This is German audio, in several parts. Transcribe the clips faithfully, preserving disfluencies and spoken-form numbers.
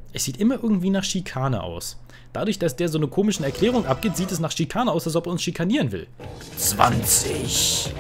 Es sieht immer irgendwie nach Schikane aus. Dadurch, dass der so eine komische Erklärung abgibt, sieht es nach Schikane aus, als ob er uns schikanieren will. zwanzig.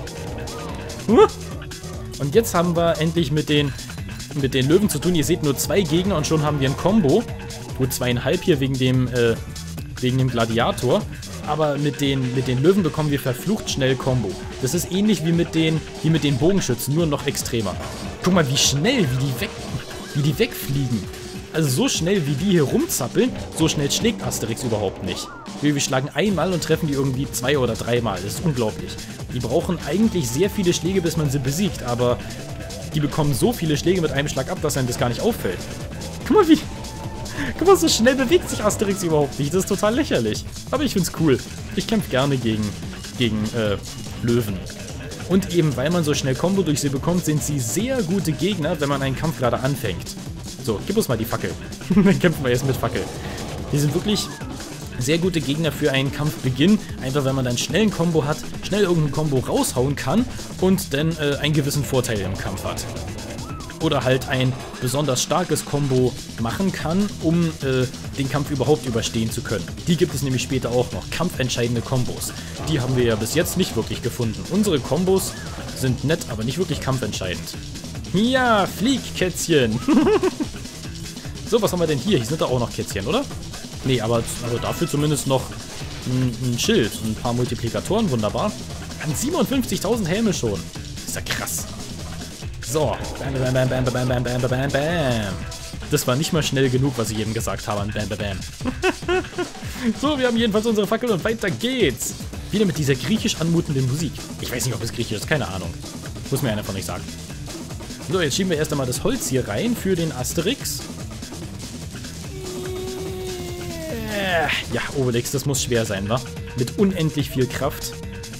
Und jetzt haben wir endlich mit den, mit den Löwen zu tun. Ihr seht nur zwei Gegner und schon haben wir ein Combo. Gut, zweieinhalb hier wegen dem, äh, wegen dem Gladiator. Aber mit den, mit den Löwen bekommen wir verflucht schnell Combo. Das ist ähnlich wie mit den, wie mit den Bogenschützen, nur noch extremer. Guck mal, wie schnell, wie die, weg, wie die wegfliegen. Also so schnell, wie die hier rumzappeln, so schnell schlägt Asterix überhaupt nicht. Wir, wir schlagen einmal und treffen die irgendwie zwei oder dreimal. Das ist unglaublich. Die brauchen eigentlich sehr viele Schläge, bis man sie besiegt, aber die bekommen so viele Schläge mit einem Schlag ab, dass einem das gar nicht auffällt. Guck mal, wie... Guck mal, so schnell bewegt sich Asterix überhaupt nicht. Das ist total lächerlich. Aber ich find's cool. Ich kämpfe gerne gegen, gegen äh, Löwen. Und eben, weil man so schnell Combo durch sie bekommt, sind sie sehr gute Gegner, wenn man einen Kampf gerade anfängt. So, gib uns mal die Fackel. Dann kämpfen wir jetzt mit Fackel. Die sind wirklich sehr gute Gegner für einen Kampfbeginn. Einfach, wenn man dann schnell ein Combo hat, schnell irgendein Combo raushauen kann und dann äh, einen gewissen Vorteil im Kampf hat. Oder halt ein besonders starkes Combo machen kann, um äh, den Kampf überhaupt überstehen zu können. Die gibt es nämlich später auch noch, kampfentscheidende Kombos. Die haben wir ja bis jetzt nicht wirklich gefunden. Unsere Kombos sind nett, aber nicht wirklich kampfentscheidend. Ja, flieg, Kätzchen! So, was haben wir denn hier? Hier sind da auch noch Kätzchen, oder? Nee, aber also dafür zumindest noch ein, ein Schild und ein paar Multiplikatoren, wunderbar. An siebenundfünfzigtausend Helme schon. Ist ja krass. So, bam, bam, bam, bam, bam, bam, bam, bam, bam. Das war nicht mal schnell genug, was ich eben gesagt habe an bam, bam, bam. So, wir haben jedenfalls unsere Fackel und weiter geht's. Wieder mit dieser griechisch anmutenden Musik. Ich weiß nicht, ob es griechisch ist, keine Ahnung. Muss mir einer von euch sagen. So, jetzt schieben wir erst einmal das Holz hier rein für den Asterix. Ja, Obelix, das muss schwer sein, wa? Mit unendlich viel Kraft.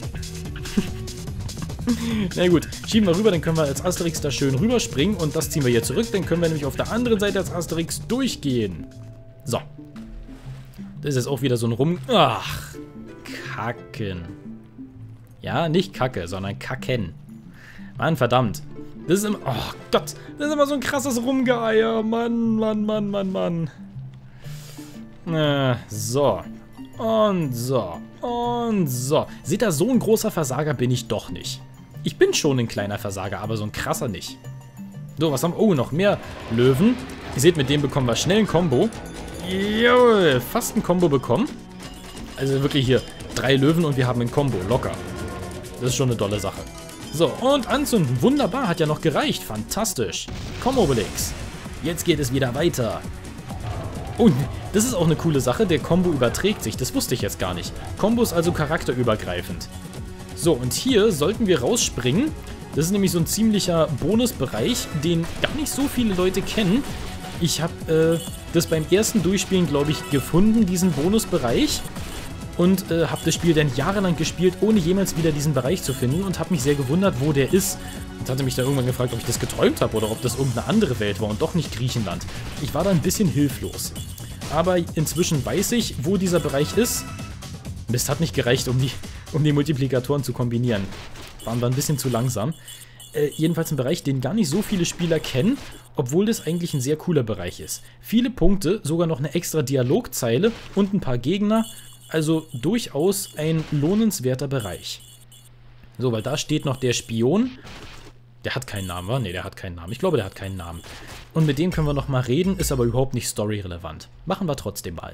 Na gut, schieben wir rüber, dann können wir als Asterix da schön rüberspringen und das ziehen wir hier zurück. Dann können wir nämlich auf der anderen Seite als Asterix durchgehen. So. Das ist jetzt auch wieder so ein Rum... Ach, Kacken. Ja, nicht Kacke, sondern Kacken. Mann, verdammt. Das ist immer... Oh Gott, das ist immer so ein krasses Rumgeeier. Mann, Mann, Mann, Mann, Mann. Äh, so. Und so. Und so. Seht ihr, so ein großer Versager bin ich doch nicht. Ich bin schon ein kleiner Versager, aber so ein krasser nicht. So, was haben wir? Oh, noch mehr Löwen. Ihr seht, mit dem bekommen wir schnell ein Combo. Jawohl, fast ein Combo bekommen. Also wirklich hier drei Löwen und wir haben ein Combo. Locker. Das ist schon eine tolle Sache. So, und anzünden. Wunderbar, hat ja noch gereicht. Fantastisch. Komm, Obelix. Jetzt geht es wieder weiter. Und das ist auch eine coole Sache. Der Combo überträgt sich. Das wusste ich jetzt gar nicht. Combo ist also charakterübergreifend. So, und hier sollten wir rausspringen. Das ist nämlich so ein ziemlicher Bonusbereich, den gar nicht so viele Leute kennen. Ich habe äh, das beim ersten Durchspielen, glaube ich, gefunden, diesen Bonusbereich. Und äh, habe das Spiel dann jahrelang gespielt, ohne jemals wieder diesen Bereich zu finden. Und habe mich sehr gewundert, wo der ist. Und hatte mich dann irgendwann gefragt, ob ich das geträumt habe oder ob das irgendeine andere Welt war und doch nicht Griechenland. Ich war da ein bisschen hilflos. Aber inzwischen weiß ich, wo dieser Bereich ist. Mist, hat nicht gereicht, um die, um die Multiplikatoren zu kombinieren. Waren wir ein bisschen zu langsam. Äh, jedenfalls ein Bereich, den gar nicht so viele Spieler kennen, obwohl das eigentlich ein sehr cooler Bereich ist. Viele Punkte, sogar noch eine extra Dialogzeile und ein paar Gegner. Also durchaus ein lohnenswerter Bereich. So, weil da steht noch der Spion. Der hat keinen Namen, wa? Ne, der hat keinen Namen. Ich glaube, der hat keinen Namen. Und mit dem können wir noch mal reden, ist aber überhaupt nicht storyrelevant. Machen wir trotzdem mal.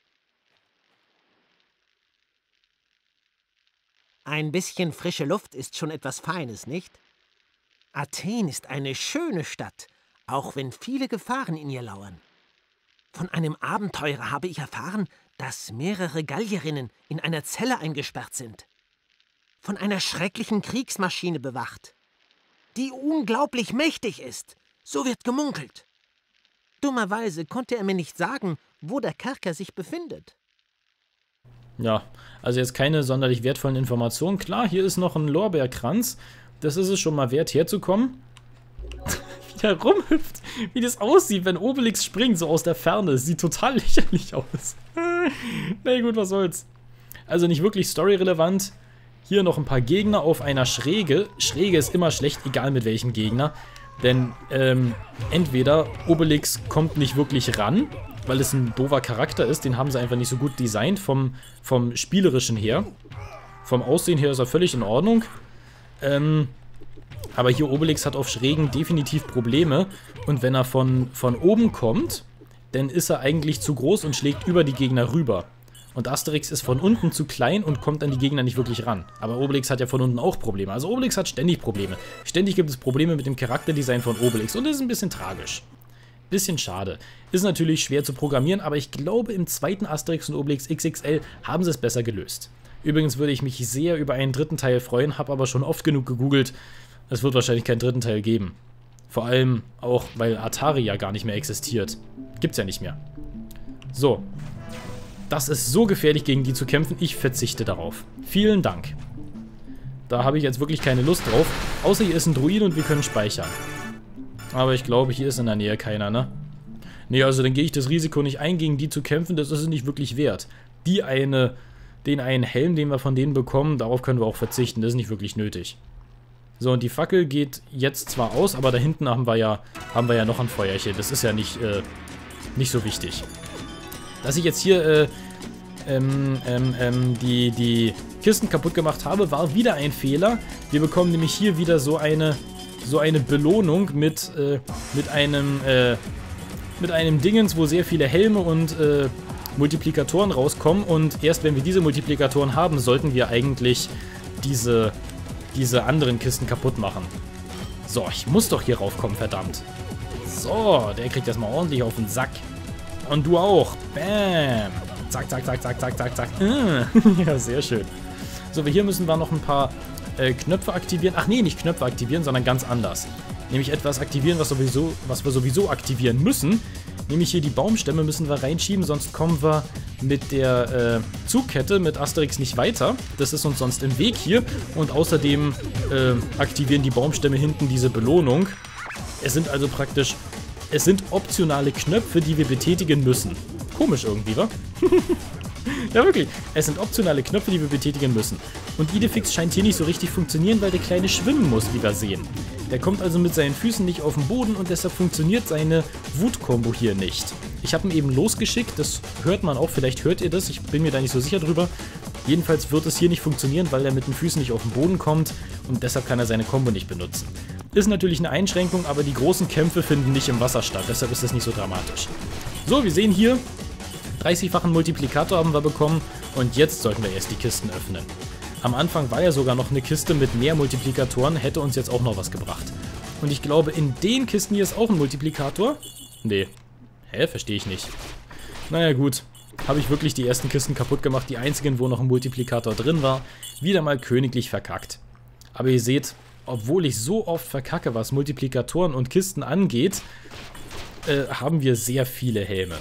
Ein bisschen frische Luft ist schon etwas Feines, nicht? Athen ist eine schöne Stadt, auch wenn viele Gefahren in ihr lauern. Von einem Abenteurer habe ich erfahren, dass mehrere Gallierinnen in einer Zelle eingesperrt sind. Von einer schrecklichen Kriegsmaschine bewacht, die unglaublich mächtig ist. So wird gemunkelt. Dummerweise konnte er mir nicht sagen, wo der Kerker sich befindet. Ja, also jetzt keine sonderlich wertvollen Informationen. Klar, hier ist noch ein Lorbeerkranz. Das ist es schon mal wert, herzukommen. Wie er rumhüpft, wie das aussieht, wenn Obelix springt, so aus der Ferne. Das sieht total lächerlich aus. Na gut, was soll's. Also nicht wirklich storyrelevant. Hier noch ein paar Gegner auf einer Schräge. Schräge ist immer schlecht, egal mit welchem Gegner. Denn ähm, entweder Obelix kommt nicht wirklich ran, weil es ein doofer Charakter ist, den haben sie einfach nicht so gut designt vom, vom Spielerischen her. Vom Aussehen her ist er völlig in Ordnung. Ähm, aber hier Obelix hat auf Schrägen definitiv Probleme. Und wenn er von, von oben kommt, dann ist er eigentlich zu groß und schlägt über die Gegner rüber. Und Asterix ist von unten zu klein und kommt an die Gegner nicht wirklich ran. Aber Obelix hat ja von unten auch Probleme. Also Obelix hat ständig Probleme. Ständig gibt es Probleme mit dem Charakterdesign von Obelix. Und das ist ein bisschen tragisch. Bisschen schade. Ist natürlich schwer zu programmieren, aber ich glaube, im zweiten Asterix und Obelix X X L haben sie es besser gelöst. Übrigens würde ich mich sehr über einen dritten Teil freuen, habe aber schon oft genug gegoogelt. Es wird wahrscheinlich keinen dritten Teil geben. Vor allem auch, weil Atari ja gar nicht mehr existiert. Gibt's ja nicht mehr. So. Das ist so gefährlich, gegen die zu kämpfen. Ich verzichte darauf. Vielen Dank. Da habe ich jetzt wirklich keine Lust drauf. Außer hier ist ein Druid und wir können speichern. Aber ich glaube, hier ist in der Nähe keiner, ne? Nee, also dann gehe ich das Risiko nicht ein, gegen die zu kämpfen. Das ist es nicht wirklich wert. Die eine, den einen Helm, den wir von denen bekommen, darauf können wir auch verzichten. Das ist nicht wirklich nötig. So, und die Fackel geht jetzt zwar aus, aber da hinten haben wir ja, haben wir ja noch ein Feuerchen. Das ist ja nicht, äh, nicht so wichtig. Dass ich jetzt hier äh, ähm, ähm, ähm, die, die Kisten kaputt gemacht habe, war wieder ein Fehler. Wir bekommen nämlich hier wieder so eine, so eine Belohnung mit, äh, mit einem, äh, mit einem Dingens, wo sehr viele Helme und äh, Multiplikatoren rauskommen. Und erst wenn wir diese Multiplikatoren haben, sollten wir eigentlich diese, diese anderen Kisten kaputt machen. So, ich muss doch hier raufkommen, verdammt. So, der kriegt erstmal ordentlich auf den Sack. Und du auch. Bam. Zack, zack, zack, zack, zack, zack, zack. Ja, sehr schön. So, hier müssen wir noch ein paar äh, Knöpfe aktivieren. Ach nee, nicht Knöpfe aktivieren, sondern ganz anders. Nämlich etwas aktivieren, was, sowieso, was wir sowieso aktivieren müssen. Nämlich hier die Baumstämme müssen wir reinschieben, sonst kommen wir mit der äh, Zugkette mit Asterix nicht weiter. Das ist uns sonst im Weg hier. Und außerdem äh, aktivieren die Baumstämme hinten diese Belohnung. Es sind also praktisch... Es sind optionale Knöpfe, die wir betätigen müssen. Komisch irgendwie, wa? Ja, wirklich. Es sind optionale Knöpfe, die wir betätigen müssen. Und Idefix scheint hier nicht so richtig funktionieren, weil der Kleine schwimmen muss, wie wir sehen. Der kommt also mit seinen Füßen nicht auf den Boden und deshalb funktioniert seine Wut-Kombo hier nicht. Ich habe ihn eben losgeschickt, das hört man auch, vielleicht hört ihr das, ich bin mir da nicht so sicher drüber. Jedenfalls wird es hier nicht funktionieren, weil er mit den Füßen nicht auf den Boden kommt und deshalb kann er seine Kombo nicht benutzen. Ist natürlich eine Einschränkung, aber die großen Kämpfe finden nicht im Wasser statt, deshalb ist das nicht so dramatisch. So, wir sehen hier, dreißigfachen Multiplikator haben wir bekommen und jetzt sollten wir erst die Kisten öffnen. Am Anfang war ja sogar noch eine Kiste mit mehr Multiplikatoren, hätte uns jetzt auch noch was gebracht. Und ich glaube, in den Kisten hier ist auch ein Multiplikator. Nee. Hä? Verstehe ich nicht. Naja, gut. Habe ich wirklich die ersten Kisten kaputt gemacht, die einzigen, wo noch ein Multiplikator drin war. Wieder mal königlich verkackt. Aber ihr seht, obwohl ich so oft verkacke, was Multiplikatoren und Kisten angeht, äh, haben wir sehr viele Helme.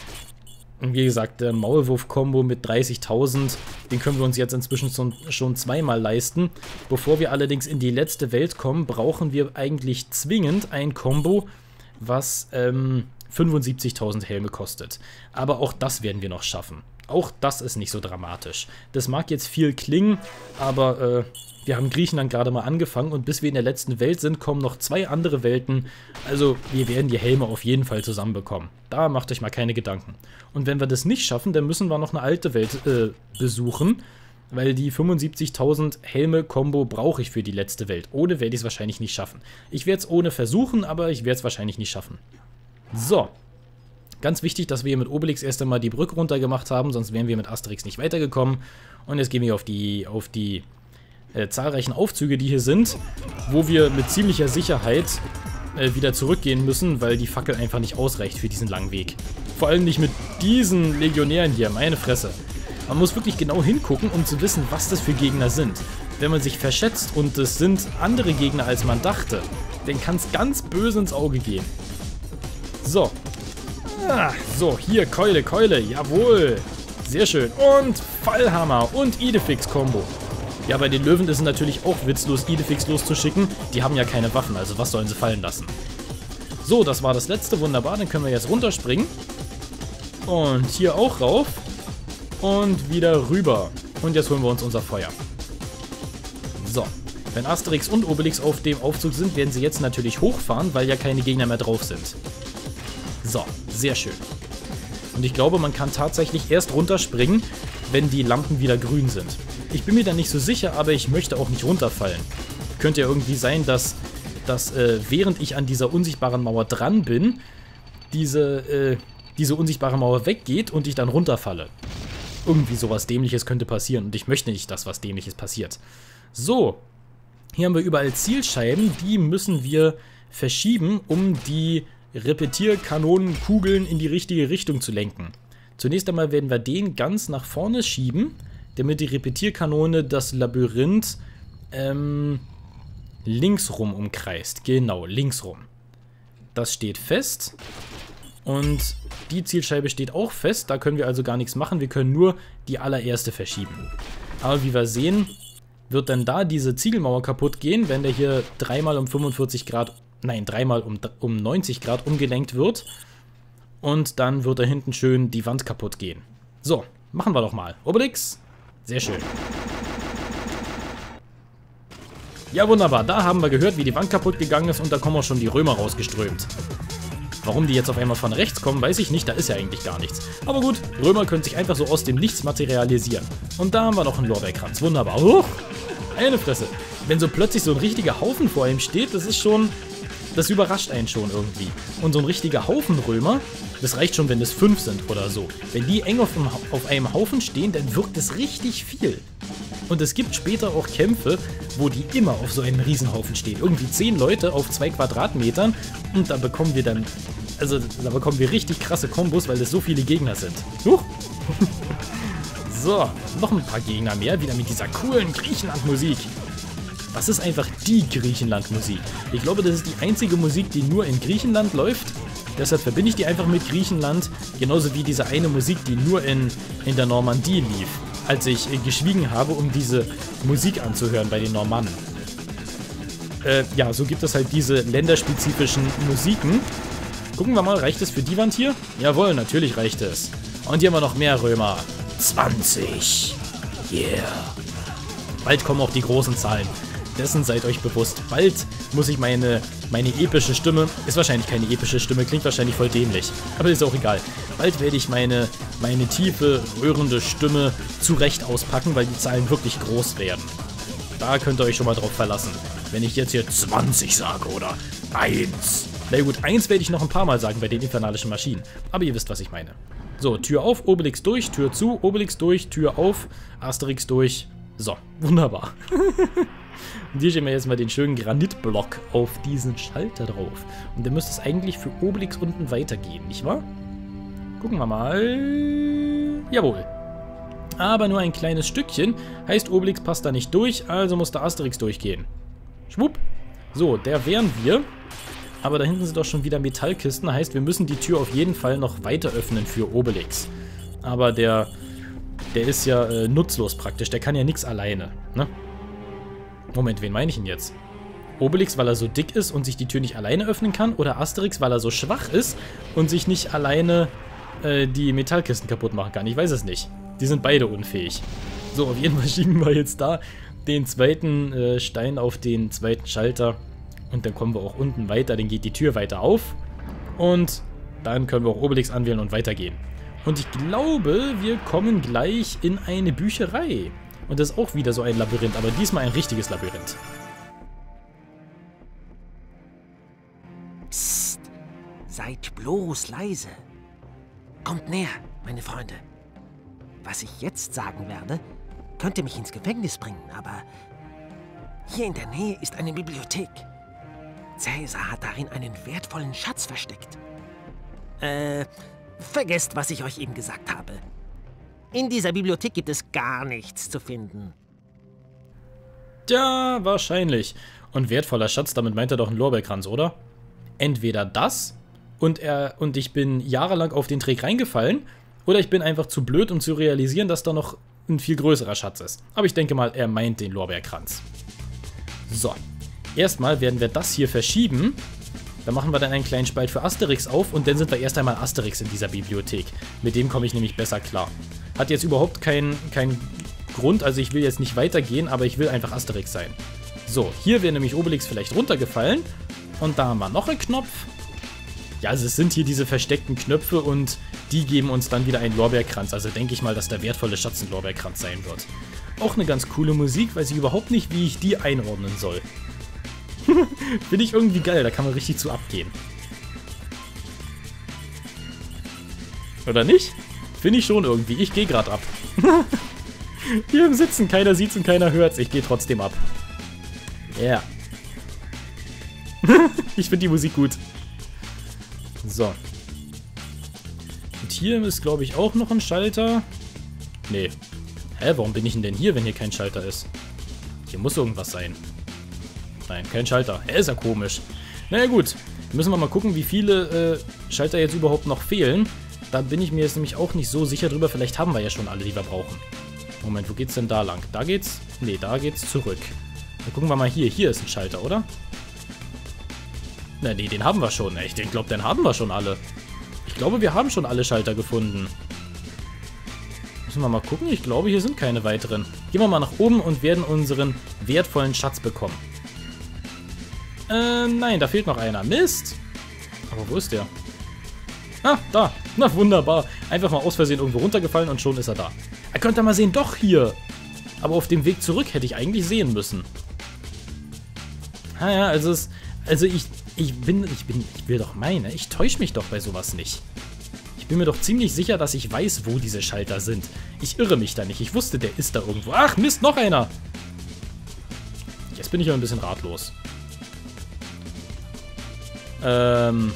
Und wie gesagt, der Maulwurf-Kombo mit dreißigtausend, den können wir uns jetzt inzwischen schon zweimal leisten. Bevor wir allerdings in die letzte Welt kommen, brauchen wir eigentlich zwingend ein Kombo, was ähm, fünfundsiebzigtausend Helme kostet. Aber auch das werden wir noch schaffen. Auch das ist nicht so dramatisch. Das mag jetzt viel klingen, aber äh, wir haben Griechenland gerade mal angefangen und bis wir in der letzten Welt sind, kommen noch zwei andere Welten. Also wir werden die Helme auf jeden Fall zusammenbekommen. Da macht euch mal keine Gedanken. Und wenn wir das nicht schaffen, dann müssen wir noch eine alte Welt äh, besuchen, weil die fünfundsiebzigtausend Helme-Kombo brauche ich für die letzte Welt. Ohne werde ich es wahrscheinlich nicht schaffen. Ich werde es ohne versuchen, aber ich werde es wahrscheinlich nicht schaffen. So. Ganz wichtig, dass wir hier mit Obelix erst einmal die Brücke runter gemacht haben, sonst wären wir mit Asterix nicht weitergekommen. Und jetzt gehen wir auf die, auf die äh, zahlreichen Aufzüge, die hier sind, wo wir mit ziemlicher Sicherheit äh, wieder zurückgehen müssen, weil die Fackel einfach nicht ausreicht für diesen langen Weg. Vor allem nicht mit diesen Legionären hier, meine Fresse. Man muss wirklich genau hingucken, um zu wissen, was das für Gegner sind. Wenn man sich verschätzt und es sind andere Gegner, als man dachte, dann kann es ganz böse ins Auge gehen. So. Ah, so, hier, Keule, Keule, jawohl. Sehr schön. Und Fallhammer und Idefix-Kombo. Ja, bei den Löwen ist es natürlich auch witzlos, Idefix loszuschicken. Die haben ja keine Waffen, also was sollen sie fallen lassen? So, das war das letzte, wunderbar. Dann können wir jetzt runterspringen. Und hier auch rauf. Und wieder rüber. Und jetzt holen wir uns unser Feuer. So, Wenn Asterix und Obelix auf dem Aufzug sind, werden sie jetzt natürlich hochfahren, weil ja keine Gegner mehr drauf sind. So, sehr schön. Und ich glaube, man kann tatsächlich erst runterspringen, wenn die Lampen wieder grün sind. Ich bin mir da nicht so sicher, aber ich möchte auch nicht runterfallen. Könnte ja irgendwie sein, dass, dass äh, während ich an dieser unsichtbaren Mauer dran bin, diese, äh, diese unsichtbare Mauer weggeht und ich dann runterfalle. Irgendwie sowas Dämliches könnte passieren und ich möchte nicht, dass was Dämliches passiert. So, hier haben wir überall Zielscheiben, die müssen wir verschieben, um die Repetierkanonenkugeln in die richtige Richtung zu lenken. Zunächst einmal werden wir den ganz nach vorne schieben, damit die Repetierkanone das Labyrinth ähm, linksrum umkreist. Genau, linksrum. Das steht fest. Und die Zielscheibe steht auch fest. Da können wir also gar nichts machen. Wir können nur die allererste verschieben. Aber wie wir sehen, wird dann da diese Ziegelmauer kaputt gehen, wenn der hier dreimal um fünfundvierzig Grad, nein, dreimal um, um neunzig Grad umgelenkt wird. Und dann wird da hinten schön die Wand kaputt gehen. So, machen wir doch mal. Obelix. Sehr schön. Ja, wunderbar. Da haben wir gehört, wie die Wand kaputt gegangen ist und da kommen auch schon die Römer rausgeströmt. Warum die jetzt auf einmal von rechts kommen, weiß ich nicht. Da ist ja eigentlich gar nichts. Aber gut, Römer können sich einfach so aus dem Nichts materialisieren. Und da haben wir noch einen Lorbeerkranz. Wunderbar. Huch, eine Fresse. Wenn so plötzlich so ein richtiger Haufen vor ihm steht, das ist schon... Das überrascht einen schon irgendwie. Und so ein richtiger Haufen Römer, das reicht schon, wenn es fünf sind oder so. Wenn die eng auf einem, auf einem Haufen stehen, dann wirkt es richtig viel. Und es gibt später auch Kämpfe, wo die immer auf so einem Riesenhaufen stehen. Irgendwie zehn Leute auf zwei Quadratmetern und da bekommen wir dann, also da bekommen wir richtig krasse Kombos, weil es so viele Gegner sind. Huch. So, noch ein paar Gegner mehr, wieder mit dieser coolen Griechenland-Musik. Das ist einfach die Griechenland-Musik. Ich glaube, das ist die einzige Musik, die nur in Griechenland läuft. Deshalb verbinde ich die einfach mit Griechenland. Genauso wie diese eine Musik, die nur in, in der Normandie lief. Als ich äh, geschwiegen habe, um diese Musik anzuhören bei den Normannen. Äh, ja, so gibt es halt diese länderspezifischen Musiken. Gucken wir mal, reicht es für die Wand hier? Jawohl, natürlich reicht es. Und hier haben wir noch mehr Römer. zwanzig. Yeah. Bald kommen auch die großen Zahlen. Dessen seid euch bewusst. Bald muss ich meine, meine epische Stimme, ist wahrscheinlich keine epische Stimme, klingt wahrscheinlich voll dämlich, aber ist auch egal. Bald werde ich meine, meine tiefe, rührende Stimme zurecht auspacken, weil die Zahlen wirklich groß werden. Da könnt ihr euch schon mal drauf verlassen. Wenn ich jetzt hier zwanzig sage oder eins. Na gut, eins werde ich noch ein paar Mal sagen bei den infernalischen Maschinen, aber ihr wisst, was ich meine. So, Tür auf, Obelix durch, Tür zu, Obelix durch, Tür auf, Asterix durch. So, wunderbar. Und hier stellen wir jetzt mal den schönen Granitblock auf diesen Schalter drauf. Und dann müsste es eigentlich für Obelix unten weitergehen, nicht wahr? Gucken wir mal. Jawohl. Aber nur ein kleines Stückchen. Heißt, Obelix passt da nicht durch, also muss der Asterix durchgehen. Schwupp. So, der wären wir. Aber da hinten sind doch schon wieder Metallkisten. Heißt, wir müssen die Tür auf jeden Fall noch weiter öffnen für Obelix. Aber der... Der ist ja äh, nutzlos praktisch. Der kann ja nichts alleine, ne? Moment, wen meine ich denn jetzt? Obelix, weil er so dick ist und sich die Tür nicht alleine öffnen kann? Oder Asterix, weil er so schwach ist und sich nicht alleine äh, die Metallkisten kaputt machen kann? Ich weiß es nicht. Die sind beide unfähig. So, auf jeden Fall schieben wir jetzt da den zweiten äh, Stein auf den zweiten Schalter. Und dann kommen wir auch unten weiter. Dann geht die Tür weiter auf. Und dann können wir auch Obelix anwählen und weitergehen. Und ich glaube, wir kommen gleich in eine Bücherei. Und das ist auch wieder so ein Labyrinth, aber diesmal ein richtiges Labyrinth. Psst, seid bloß leise. Kommt näher, meine Freunde. Was ich jetzt sagen werde, könnte mich ins Gefängnis bringen, aber hier in der Nähe ist eine Bibliothek. Cäsar hat darin einen wertvollen Schatz versteckt. Äh... Vergesst, was ich euch eben gesagt habe. In dieser Bibliothek gibt es gar nichts zu finden. Tja, wahrscheinlich. Und wertvoller Schatz, damit meint er doch einen Lorbeerkranz, oder? Entweder das und, er, und ich bin jahrelang auf den Trick reingefallen, oder ich bin einfach zu blöd, um zu realisieren, dass da noch ein viel größerer Schatz ist. Aber ich denke mal, er meint den Lorbeerkranz. So, erstmal werden wir das hier verschieben. Da machen wir dann einen kleinen Spalt für Asterix auf und dann sind wir erst einmal Asterix in dieser Bibliothek. Mit dem komme ich nämlich besser klar. Hat jetzt überhaupt keinen keinen Grund, also ich will jetzt nicht weitergehen, aber ich will einfach Asterix sein. So, hier wäre nämlich Obelix vielleicht runtergefallen. Und da haben wir noch einen Knopf. Ja, also es sind hier diese versteckten Knöpfe und die geben uns dann wieder einen Lorbeerkranz. Also denke ich mal, dass der wertvolle Schatz ein Lorbeerkranz sein wird. Auch eine ganz coole Musik, weiß ich überhaupt nicht, wie ich die einordnen soll. Finde ich irgendwie geil, da kann man richtig zu abgehen. Oder nicht? Finde ich schon irgendwie. Ich gehe gerade ab. Hier im Sitzen, keiner sieht's und keiner hört's. Ich gehe trotzdem ab. Ja. Yeah. Ich finde die Musik gut. So. Und hier ist, glaube ich, auch noch ein Schalter. Nee. Hä, warum bin ich denn hier, wenn hier kein Schalter ist? Hier muss irgendwas sein. Nein, kein Schalter. Hä, ist ja komisch. Naja gut. Müssen wir mal gucken, wie viele äh, Schalter jetzt überhaupt noch fehlen. Da bin ich mir jetzt nämlich auch nicht so sicher drüber. Vielleicht haben wir ja schon alle, die wir brauchen. Moment, wo geht's denn da lang? Da geht's... Nee, da geht's zurück. Dann gucken wir mal hier. Hier ist ein Schalter, oder? Na, nee, den haben wir schon. Ich glaube, den haben wir schon alle. Ich glaube, wir haben schon alle Schalter gefunden. Müssen wir mal gucken. Ich glaube, hier sind keine weiteren. Gehen wir mal nach oben und werden unseren wertvollen Schatz bekommen. Äh, nein, da fehlt noch einer. Mist. Aber wo ist der? Ah, da. Na, wunderbar. Einfach mal aus Versehen irgendwo runtergefallen und schon ist er da. Er könnte mal sehen, doch hier. Aber auf dem Weg zurück hätte ich eigentlich sehen müssen. Ah ja, also es... Also ich... Ich bin... Ich bin... Ich will doch meine. Ich täusche mich doch bei sowas nicht. Ich bin mir doch ziemlich sicher, dass ich weiß, wo diese Schalter sind. Ich irre mich da nicht. Ich wusste, der ist da irgendwo. Ach, Mist, noch einer. Jetzt bin ich aber ein bisschen ratlos. Ähm...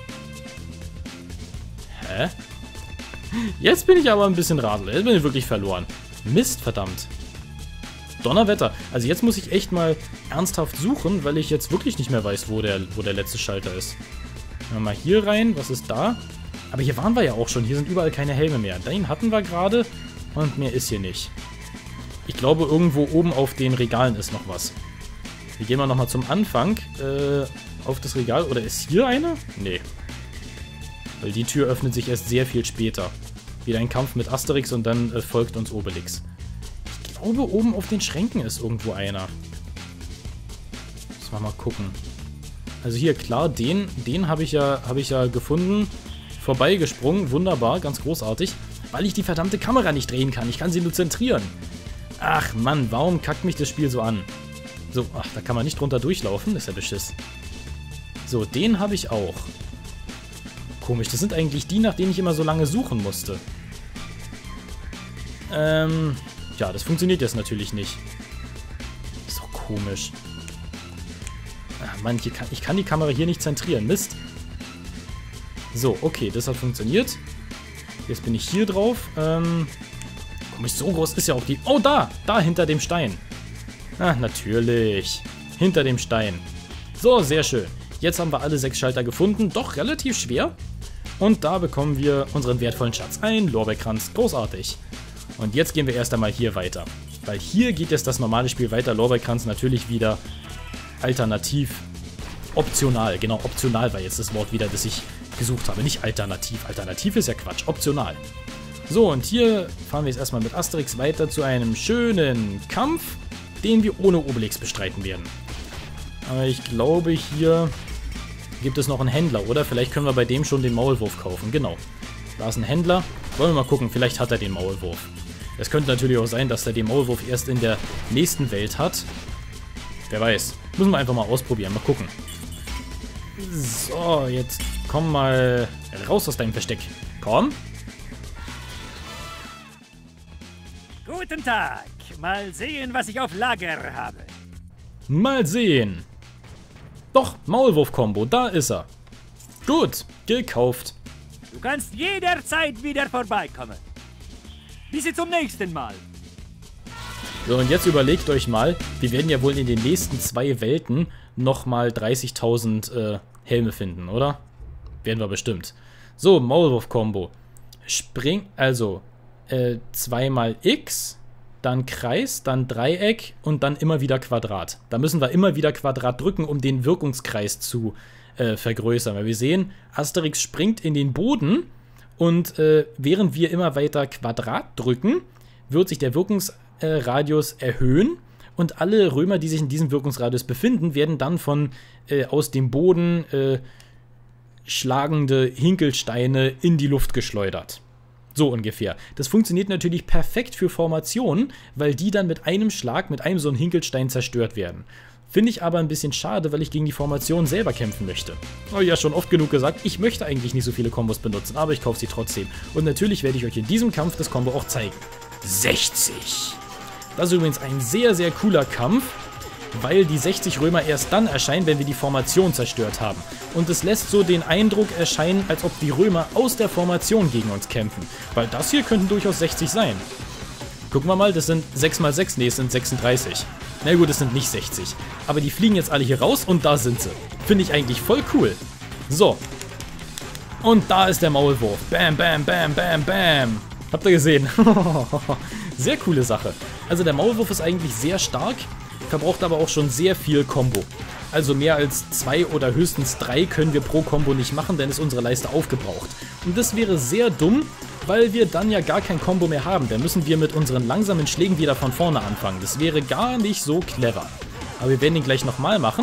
Hä? Jetzt bin ich aber ein bisschen ratlos. Jetzt bin ich wirklich verloren. Mist, verdammt. Donnerwetter. Also jetzt muss ich echt mal ernsthaft suchen, weil ich jetzt wirklich nicht mehr weiß, wo der, wo der letzte Schalter ist. Gehen wir mal hier rein. Was ist da? Aber hier waren wir ja auch schon. Hier sind überall keine Helme mehr. Den hatten wir gerade und mehr ist hier nicht. Ich glaube, irgendwo oben auf den Regalen ist noch was. Wir gehen mal nochmal zum Anfang äh, auf das Regal. Oder ist hier eine? Nee. Weil die Tür öffnet sich erst sehr viel später. Wieder ein Kampf mit Asterix und dann äh, folgt uns Obelix. Ich glaube, oben auf den Schränken ist irgendwo einer. Müssen wir mal gucken. Also hier, klar, den, den habe ich, ja, hab ich ja gefunden. Vorbeigesprungen, wunderbar, ganz großartig. Weil ich die verdammte Kamera nicht drehen kann. Ich kann sie nur zentrieren. Ach Mann, warum kackt mich das Spiel so an? So, ach, da kann man nicht drunter durchlaufen. Das ist ja Beschiss. So, den habe ich auch. Komisch, das sind eigentlich die, nach denen ich immer so lange suchen musste. Ähm, ja, das funktioniert jetzt natürlich nicht. Ist doch komisch. Ach Mann, ich kann, ich kann die Kamera hier nicht zentrieren. Mist. So, okay, das hat funktioniert. Jetzt bin ich hier drauf. Ähm, komisch, so groß ist ja auch die... Oh, da! Da, hinter dem Stein. Ach, natürlich. Hinter dem Stein. So, sehr schön. Jetzt haben wir alle sechs Schalter gefunden. Doch relativ schwer. Und da bekommen wir unseren wertvollen Schatz. Ein Lorbeerkranz. Großartig. Und jetzt gehen wir erst einmal hier weiter. Weil hier geht jetzt das normale Spiel weiter. Lorbeerkranz natürlich wieder alternativ. Optional. Genau, optional war jetzt das Wort wieder, das ich gesucht habe. Nicht alternativ. Alternativ ist ja Quatsch. Optional. So, und hier fahren wir jetzt erstmal mit Asterix weiter zu einem schönen Kampf, den wir ohne Obelix bestreiten werden. Aber ich glaube, hier gibt es noch einen Händler, oder? Vielleicht können wir bei dem schon den Maulwurf kaufen. Genau. Da ist ein Händler. Wollen wir mal gucken, vielleicht hat er den Maulwurf. Es könnte natürlich auch sein, dass er den Maulwurf erst in der nächsten Welt hat. Wer weiß. Müssen wir einfach mal ausprobieren. Mal gucken. So, jetzt komm mal raus aus deinem Versteck. Komm. Guten Tag. Mal sehen, was ich auf Lager habe. Mal sehen. Doch, Maulwurf-Kombo, da ist er. Gut, gekauft. Du kannst jederzeit wieder vorbeikommen. Bis zum nächsten Mal. So, und jetzt überlegt euch mal, wir werden ja wohl in den nächsten zwei Welten nochmal dreißigtausend äh, Helme finden, oder? Werden wir bestimmt. So, Maulwurf-Kombo. Spring, also, äh, zweimal X, dann Kreis, dann Dreieck und dann immer wieder Quadrat. Da müssen wir immer wieder Quadrat drücken, um den Wirkungskreis zu äh, vergrößern. Weil wir sehen, Asterix springt in den Boden und äh, während wir immer weiter Quadrat drücken, wird sich der Wirkungsradius erhöhen und alle Römer, die sich in diesem Wirkungsradius befinden, werden dann von äh, aus dem Boden äh, schlagende Hinkelsteine in die Luft geschleudert. So ungefähr. Das funktioniert natürlich perfekt für Formationen, weil die dann mit einem Schlag, mit einem so einem Hinkelstein zerstört werden. Finde ich aber ein bisschen schade, weil ich gegen die Formation selber kämpfen möchte. Habe ich ja schon oft genug gesagt, ich möchte eigentlich nicht so viele Kombos benutzen, aber ich kaufe sie trotzdem. Und natürlich werde ich euch in diesem Kampf das Kombo auch zeigen. sechzig. Das ist übrigens ein sehr, sehr cooler Kampf, weil die sechzig Römer erst dann erscheinen, wenn wir die Formation zerstört haben. Und es lässt so den Eindruck erscheinen, als ob die Römer aus der Formation gegen uns kämpfen. Weil das hier könnten durchaus sechzig sein. Gucken wir mal, das sind sechs mal sechs, nee, es sind sechsunddreißig. Na gut, es sind nicht sechzig. Aber die fliegen jetzt alle hier raus und da sind sie. Finde ich eigentlich voll cool. So. Und da ist der Maulwurf. Bam, bam, bam, bam, bam. Habt ihr gesehen? Sehr coole Sache. Also der Maulwurf ist eigentlich sehr stark, verbraucht aber auch schon sehr viel Combo. Also mehr als zwei oder höchstens drei können wir pro Combo nicht machen, denn ist unsere Leiste aufgebraucht. Und das wäre sehr dumm, weil wir dann ja gar kein Combo mehr haben. Dann müssen wir mit unseren langsamen Schlägen wieder von vorne anfangen. Das wäre gar nicht so clever. Aber wir werden ihn gleich nochmal machen.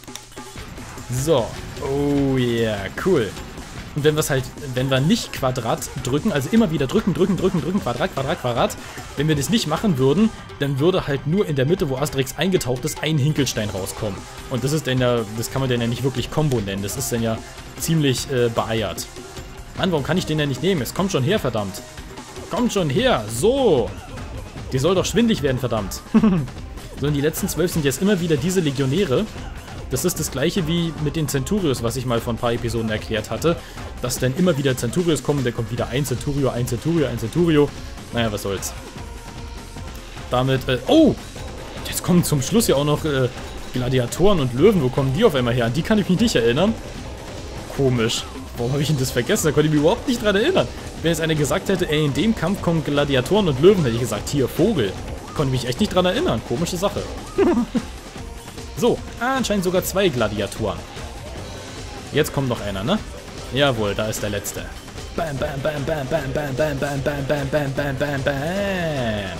So. Oh yeah, cool. Und wenn wir es halt, wenn wir nicht Quadrat drücken, also immer wieder drücken, drücken, drücken, drücken, Quadrat, Quadrat, Quadrat, wenn wir das nicht machen würden, dann würde halt nur in der Mitte, wo Asterix eingetaucht ist, ein Hinkelstein rauskommen. Und das ist dann ja, das kann man dann ja nicht wirklich Combo nennen, das ist dann ja ziemlich äh, beeiert. Mann, warum kann ich den denn nicht nehmen? Es kommt schon her, verdammt. Kommt schon her, so. Die soll doch schwindlig werden, verdammt. So, und die letzten zwölf sind jetzt immer wieder diese Legionäre. Das ist das gleiche wie mit den Centurios, was ich mal vor ein paar Episoden erklärt hatte. Dass dann immer wieder Centurios kommen, dann kommt wieder ein Centurio, ein Centurio, ein Centurio. Naja, was soll's. Damit, äh, oh! Jetzt kommen zum Schluss ja auch noch äh, Gladiatoren und Löwen. Wo kommen die auf einmal her? An die kann ich mich nicht erinnern. Komisch. Warum habe ich denn das vergessen? Da konnte ich mich überhaupt nicht dran erinnern. Wenn jetzt einer gesagt hätte, ey, in dem Kampf kommen Gladiatoren und Löwen, hätte ich gesagt, hier, Vogel. Konnte mich echt nicht dran erinnern. Komische Sache. So, ah, anscheinend sogar zwei Gladiatoren. Jetzt kommt noch einer, ne? Jawohl, da ist der letzte. Bam, bam, bam, bam, bam, bam, bam, bam, bam, bam, bam, bam, bam, bam.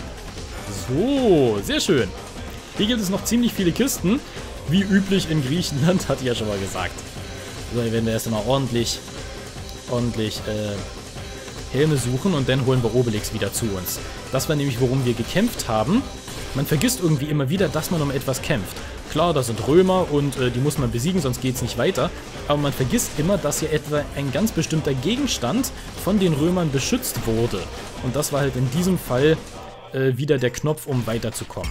So, sehr schön. Hier gibt es noch ziemlich viele Kisten. Wie üblich in Griechenland, hatte ich ja schon mal gesagt. So, hier werden wir erst einmal ordentlich, ordentlich, äh, Helme suchen und dann holen wir Obelix wieder zu uns. Das war nämlich, worum wir gekämpft haben. Man vergisst irgendwie immer wieder, dass man um etwas kämpft. Klar, das sind Römer und äh, die muss man besiegen, sonst geht es nicht weiter. Aber man vergisst immer, dass hier etwa ein ganz bestimmter Gegenstand von den Römern beschützt wurde. Und das war halt in diesem Fall äh, wieder der Knopf, um weiterzukommen.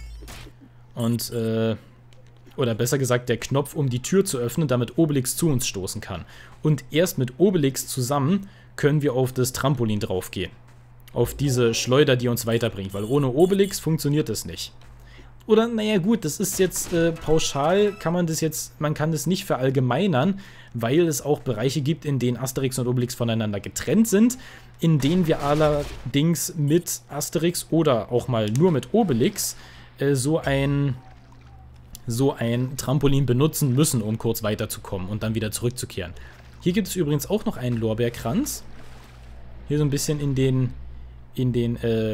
Und, äh, oder besser gesagt, der Knopf, um die Tür zu öffnen, damit Obelix zu uns stoßen kann. Und erst mit Obelix zusammen können wir auf das Trampolin draufgehen. Auf diese Schleuder, die uns weiterbringt. Weil ohne Obelix funktioniert das nicht. Oder, naja gut, das ist jetzt äh, pauschal, kann man das jetzt, man kann das nicht verallgemeinern, weil es auch Bereiche gibt, in denen Asterix und Obelix voneinander getrennt sind, in denen wir allerdings mit Asterix oder auch mal nur mit Obelix äh, so ein so ein Trampolin benutzen müssen, um kurz weiterzukommen und dann wieder zurückzukehren. Hier gibt es übrigens auch noch einen Lorbeerkranz. Hier so ein bisschen in den in den äh,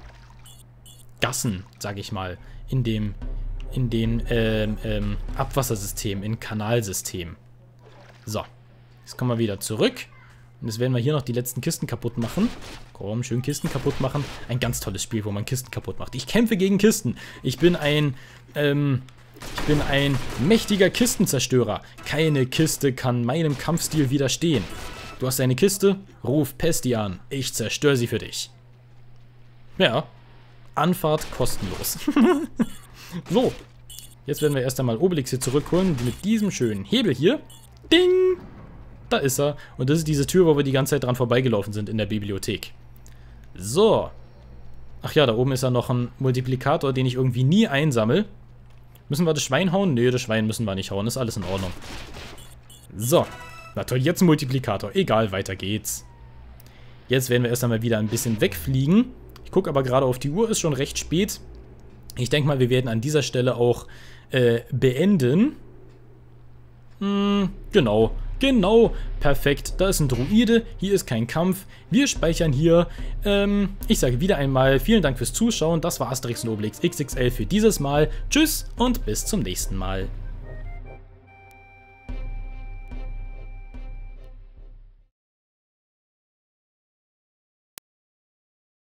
Gassen, sag ich mal. In dem, in den ähm, ähm, Abwassersystem, in Kanalsystem. So, jetzt kommen wir wieder zurück. Und jetzt werden wir hier noch die letzten Kisten kaputt machen. Komm, schön Kisten kaputt machen. Ein ganz tolles Spiel, wo man Kisten kaputt macht. Ich kämpfe gegen Kisten. Ich bin ein, ähm, ich bin ein mächtiger Kistenzerstörer. Keine Kiste kann meinem Kampfstil widerstehen. Du hast eine Kiste? Ruf Pesti an. Ich zerstöre sie für dich. Ja. Anfahrt kostenlos. So, jetzt werden wir erst einmal Obelix hier zurückholen mit diesem schönen Hebel hier. Ding! Da ist er. Und das ist diese Tür, wo wir die ganze Zeit dran vorbeigelaufen sind in der Bibliothek. So. Ach ja, da oben ist ja noch ein Multiplikator, den ich irgendwie nie einsammle. Müssen wir das Schwein hauen? Nee, das Schwein müssen wir nicht hauen. Ist alles in Ordnung. So. Na toll, jetzt ein Multiplikator. Egal, weiter geht's. Jetzt werden wir erst einmal wieder ein bisschen wegfliegen. Ich gucke aber gerade auf die Uhr, ist schon recht spät. Ich denke mal, wir werden an dieser Stelle auch äh, beenden. Hm, genau. Genau, perfekt. Da ist ein Druide, hier ist kein Kampf. Wir speichern hier. Ähm, ich sage wieder einmal vielen Dank fürs Zuschauen. Das war Asterix und Obelix X X L für dieses Mal. Tschüss und bis zum nächsten Mal.